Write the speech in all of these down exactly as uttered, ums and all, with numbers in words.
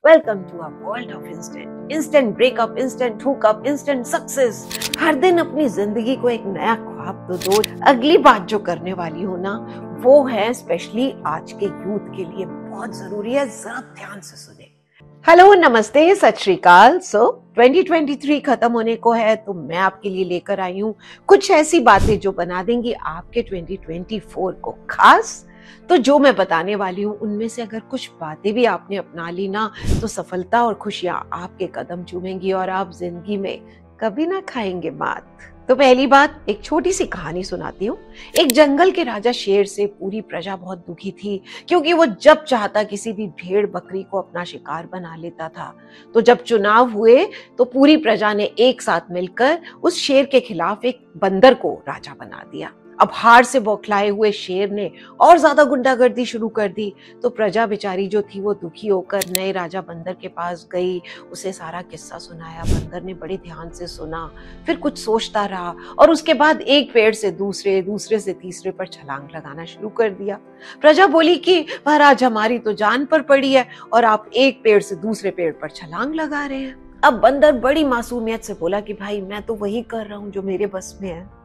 Welcome to a world of instant instant breakup, instant hookup, instant success. हर दिन अपनी जिंदगी को एक नया ख्वाब तो दो। अगली बात जो करने वाली हो ना, वो है स्पेशली आज के यूथ के लिए बहुत जरूरी है, जरा ध्यान से सुने। हेलो, नमस्ते, सत श्री अकाल। सो ट्वेंटी ट्वेंटी थ्री खत्म होने को है, तो मैं आपके लिए लेकर आई हूँ कुछ ऐसी बातें जो बना देंगी आपके ट्वेंटी ट्वेंटी फोर को खास। तो जो मैं बताने वाली हूँ उनमें से अगर कुछ बातें भी आपने अपना ली ना, तो सफलता और खुशियां आपके कदम चूमेंगी और आप जिंदगी में कभी ना खाएंगे मात। तो पहली बात, एक छोटी सी कहानी सुनाती हूँ। एक जंगल के राजा शेर से पूरी प्रजा बहुत दुखी थी, क्योंकि वो जब चाहता किसी भी भेड़ बकरी को अपना शिकार बना लेता था। तो जब चुनाव हुए तो पूरी प्रजा ने एक साथ मिलकर उस शेर के खिलाफ एक बंदर को राजा बना दिया। अब हार से बौखलाए हुए शेर ने और ज्यादा गुंडागर्दी शुरू कर दी। तो प्रजा बेचारी जो थी वो दुखी होकर नए राजा बंदर के पास गई, उसे सारा किस्सा सुनाया। बंदर ने बड़े ध्यान से सुना, फिर कुछ सोचता रहा और उसके बाद एक पेड़ से दूसरे, दूसरे से तीसरे पर छलांग लगाना शुरू कर दिया। प्रजा बोली कि महाराज, हमारी तो जान पर पड़ी है और आप एक पेड़ से दूसरे पेड़ पर छलांग लगा रहे हैं। अब बंदर बड़ी मासूमियत से बोला कि भाई, मैं तो वही कर रहा हूँ जो मेरे बस में है।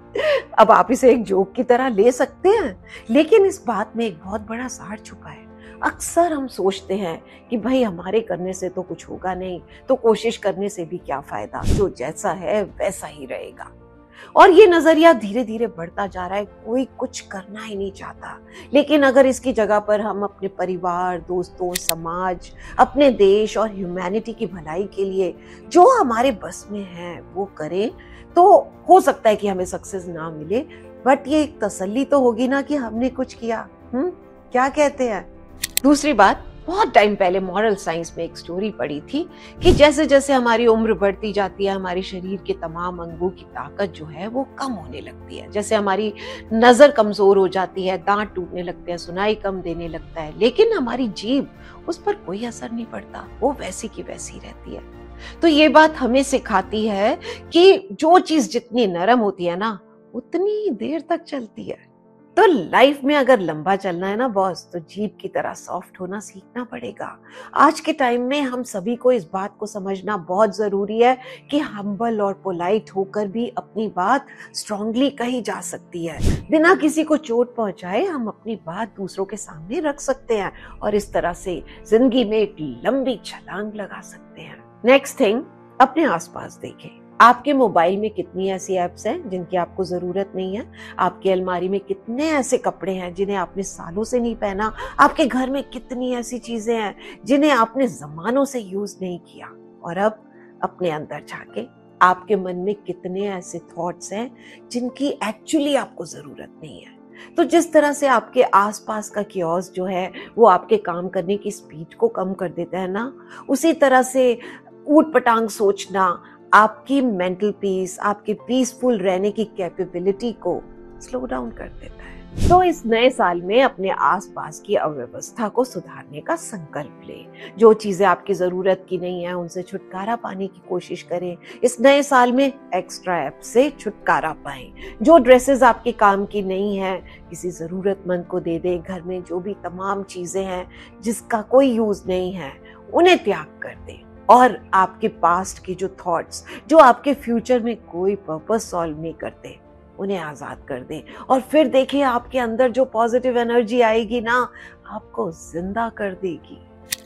अब आप इसे एक जोक की तरह ले सकते हैं, लेकिन इस बात में एक बहुत बड़ा सार छुपा है। अक्सर हम सोचते हैं कि भाई हमारे करने से तो कुछ होगा नहीं, तो कोशिश करने से भी क्या फायदा, जो जैसा है वैसा ही रहेगा। और ये नजरिया धीरे धीरे बढ़ता जा रहा है, कोई कुछ करना ही नहीं चाहता। लेकिन अगर इसकी जगह पर हम अपने परिवार, दोस्तों, समाज, अपने देश और ह्यूमैनिटी की भलाई के लिए जो हमारे बस में है वो करें, तो हो सकता है कि हमें सक्सेस ना मिले, बट ये एक तसल्ली तो होगी ना कि हमने कुछ किया। हम्म क्या कहते हैं? दूसरी बात, बहुत टाइम पहले मॉरल साइंस में एक स्टोरी पढ़ी थी कि जैसे जैसे हमारी उम्र बढ़ती जाती है, हमारे शरीर के तमाम अंगों की ताकत जो है वो कम होने लगती है। जैसे हमारी नजर कमजोर हो जाती है, दांत टूटने लगते हैं, सुनाई कम देने लगता है, लेकिन हमारी जीभ, उस पर कोई असर नहीं पड़ता, वो वैसी की वैसी रहती है। तो ये बात हमें सिखाती है कि जो चीज जितनी नरम होती है ना, उतनी देर तक चलती है। तो लाइफ में अगर लंबा चलना है ना बॉस, तो जीभ की तरह सॉफ्ट होना सीखना पड़ेगा। आज के टाइम में हम सभी को इस बात को समझना बहुत जरूरी है कि हम्बल और पोलाइट होकर भी अपनी बात स्ट्रांगली कही जा सकती है। बिना किसी को चोट पहुंचाए हम अपनी बात दूसरों के सामने रख सकते हैं और इस तरह से जिंदगी में एक लंबी छलांग लगा सकते हैं। नेक्स्ट थिंग, अपने आसपास देखें। आपके मोबाइल में कितनी ऐसी ऐप्स हैं जिनकी आपको जरूरत नहीं है? आपकी अलमारी में कितने ऐसे कपड़े हैं जिन्हें आपने सालों से नहीं पहना? आपके घर में कितनी ऐसी चीजें हैं जिन्हें आपने जमानों से यूज नहीं किया? और अब अपने अंदर झांके, आपके मन में कितने ऐसे थॉट्स हैं जिनकी एक्चुअली आपको जरूरत नहीं है? तो जिस तरह से आपके आसपास का कियोस्क जो है वो आपके काम करने की स्पीड को कम कर देता है ना, उसी तरह से ऊट पटांग सोचना आपकी मेंटल पीस, आपके पीसफुल रहने की कैपेबिलिटी को स्लो डाउन कर देता है। तो इस नए साल में अपने आसपास की अव्यवस्था को सुधारने का संकल्प लें। जो चीजें आपकी जरूरत की नहीं है उनसे छुटकारा पाने की कोशिश करें। इस नए साल में एक्स्ट्रा ऐप से छुटकारा पाएं। जो ड्रेसेस आपके काम की नहीं है, किसी जरूरतमंद को दे दें। घर में जो भी तमाम चीजें हैं जिसका कोई यूज नहीं है, उन्हें त्याग कर दें। और आपके पास्ट के जो थॉट्स जो आपके फ्यूचर में कोई पर्पस सॉल्व नहीं करते, उन्हें आजाद कर दें। और फिर देखिए, आपके अंदर जो पॉजिटिव एनर्जी आएगी ना, आपको जिंदा कर देगी।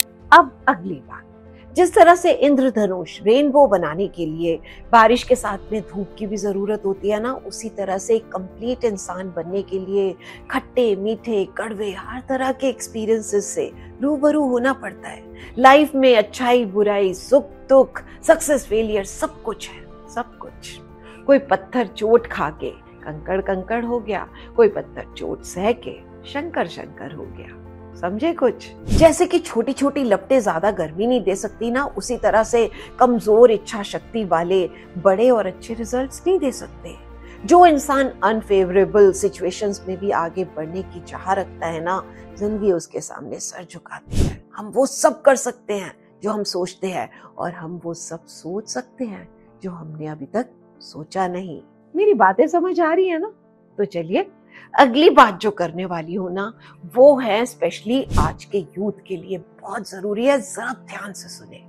अब अगली बात, जिस तरह से इंद्रधनुष रेनबो बनाने के लिए बारिश के साथ में धूप की भी जरूरत होती है ना, उसी तरह से एक कंप्लीट इंसान बनने के लिए खट्टे, मीठे, कड़वे, हर तरह के एक्सपीरियंसेस से रूबरू होना पड़ता है। लाइफ में अच्छाई, बुराई, सुख दुख, सक्सेस, फेलियर, सब कुछ है, सब कुछ। कोई पत्थर चोट खा के कंकड़ कंकड़ हो गया, कोई पत्थर चोट सह के शंकर शंकर हो गया। समझे कुछ? जैसे कि छोटी छोटी लपटें ज्यादा गर्मी नहीं दे सकती ना, उसी तरह से कमजोर इच्छा शक्ति वाले बड़े और अच्छे रिजल्ट्स नहीं दे सकते। जो इंसान अनफेवरेबल सिचुएशंस में भी आगे बढ़ने की चाह रखता है ना, जिंदगी उसके सामने सर झुकाती है। हम वो सब कर सकते हैं जो हम सोचते हैं, और हम वो सब सोच सकते हैं जो हमने अभी तक सोचा नहीं। मेरी बातें समझ आ रही है ना? तो चलिए अगली बात जो करने वाली हूं ना, वो है स्पेशली आज के यूथ के लिए बहुत जरूरी है, जरा ध्यान से सुने।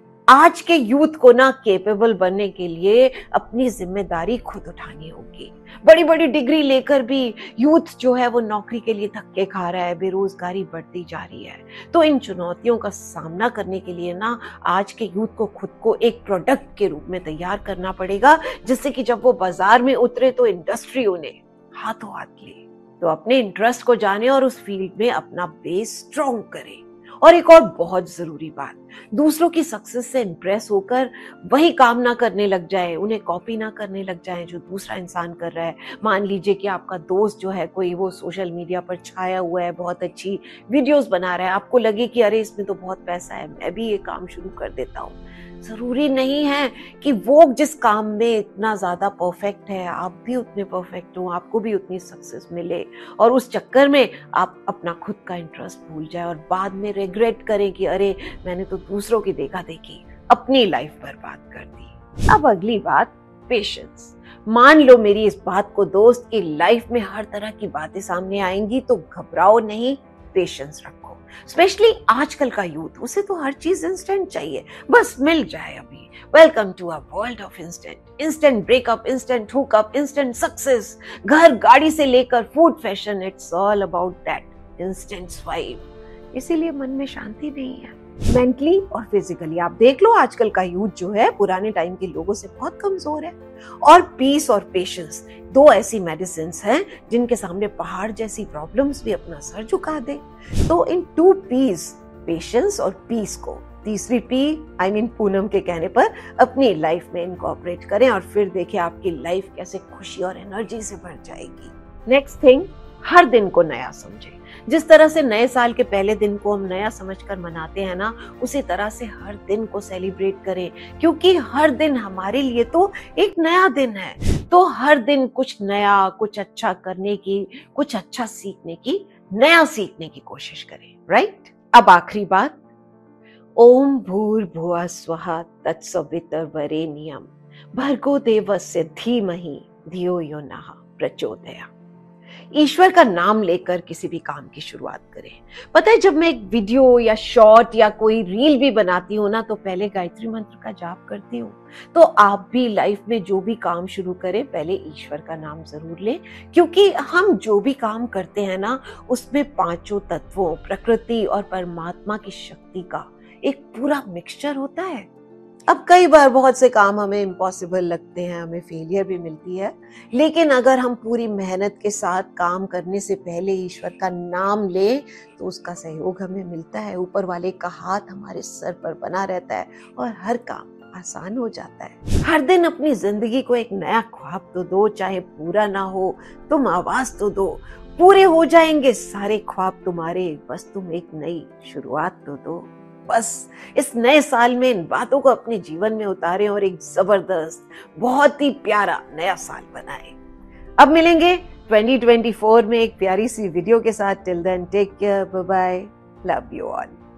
आज के यूथ को ना केपेबल बनने के लिए अपनी जिम्मेदारी खुद उठानी होगी। बड़ी बड़ी डिग्री लेकर भी यूथ जो है वो नौकरी के लिए धक्के खा रहा है, बेरोजगारी बढ़ती जा रही है। तो इन चुनौतियों का सामना करने के लिए ना आज के यूथ को खुद को एक प्रोडक्ट के रूप में तैयार करना पड़ेगा, जिससे कि जब वो बाजार में उतरे तो इंडस्ट्री उन्हें हाथों हाथ ले। तो अपने इंटरेस्ट को जाने और उस फील्ड में अपना बेस स्ट्रॉन्ग करे। और एक और बहुत जरूरी बात, दूसरों की सक्सेस से इंप्रेस होकर वही काम ना करने लग जाए, उन्हें कॉपी ना करने लग जाए जो दूसरा इंसान कर रहा है। मान लीजिए कि आपका दोस्त जो है कोई वो सोशल मीडिया पर छाया हुआ है, बहुत अच्छी वीडियोस बना रहा है, आपको लगे कि अरे इसमें तो बहुत पैसा है, मैं भी ये काम शुरू कर देता हूँ। जरूरी नहीं है कि वो जिस काम में इतना ज्यादा परफेक्ट है आप भी उतने परफेक्ट हो, आपको भी उतनी सक्सेस मिले और उस चक्कर में आप अपना खुद का इंटरेस्ट भूल जाए और बाद में रिग्रेट करें कि अरे मैंने तो दूसरों की देखा देखी अपनी लाइफ बर्बाद कर दी। अब अगली बात, पेशेंस। मान लो मेरी इस बात को दोस्त की लाइफ में हर तरह की बातें सामने आएंगी तो घबराओ नहीं, पेशेंस रखो। स्पेशली आजकल का यूथ, उसे तो हर चीज इंस्टेंट चाहिए, बस मिल जाए अभी। Welcome to a world of instant. Instant breakup, instant hookup, instant success, घर गाड़ी से लेकर food fashion, it's all about that instant swipe. इसीलिए मन में शांति नहीं है, मेंटली और फिजिकली। आप देख लो आजकल का यूथ जो है पुराने टाइम के लोगों से बहुत कमजोर है। और पीस और पेशेंस दो ऐसी मेडिसिन हैं जिनके सामने पहाड़ जैसी प्रॉब्लम्स भी अपना सर झुका दे। तो इन टू पीस, पेशेंस और पीस को, तीसरी पी आई मीन पूनम के कहने पर अपनी लाइफ में इनकॉर्पोरेट करें और फिर देखिए आपकी लाइफ कैसे खुशी और एनर्जी से भर जाएगी। नेक्स्ट थिंग, हर दिन को नया समझे। जिस तरह से नए साल के पहले दिन को हम नया समझकर मनाते हैं ना, उसी तरह से हर दिन को सेलिब्रेट करें, क्योंकि हर दिन हमारे लिए तो एक नया दिन है। तो हर दिन कुछ नया, कुछ अच्छा करने की, कुछ अच्छा सीखने की, नया सीखने की कोशिश करें, राइट? अब आखिरी बात, ओम भूर्भुवः स्वः तत्सवितुर्वरेण्यं भर्गो देवस्य धीमहि धियो यो नः प्रचोदयात्। ईश्वर का नाम लेकर किसी भी काम की शुरुआत करें। पता है, जब मैं एक वीडियो या शॉर्ट या कोई रील भी बनाती हूँ ना, तो पहले गायत्री मंत्र का जाप करती हूँ। तो आप भी लाइफ में जो भी काम शुरू करें पहले ईश्वर का नाम जरूर लें, क्योंकि हम जो भी काम करते हैं ना, उसमें पांचों तत्वों, प्रकृति और परमात्मा की शक्ति का एक पूरा मिक्सचर होता है। अब कई बार बहुत से काम हमें इम्पॉसिबल लगते हैं, हमें फेलियर भी मिलती है, लेकिन अगर हम पूरी मेहनत के साथ काम करने से पहले ईश्वर का नाम लें तो उसका सहयोग हमें मिलता है। ऊपर वाले का हाथ हमारे सर पर बना रहता है और हर काम आसान हो जाता है। हर दिन अपनी जिंदगी को एक नया ख्वाब तो दो, चाहे पूरा ना हो तुम आवाज तो दो। पूरे हो जाएंगे सारे ख्वाब तुम्हारे, बस तुम एक नई शुरुआत तो दो। बस इस नए साल में इन बातों को अपने जीवन में उतारें और एक जबरदस्त, बहुत ही प्यारा नया साल बनाएं। अब मिलेंगे ट्वेंटी ट्वेंटी फोर में एक प्यारी सी वीडियो के साथ। Till then take care, bye bye, love you all.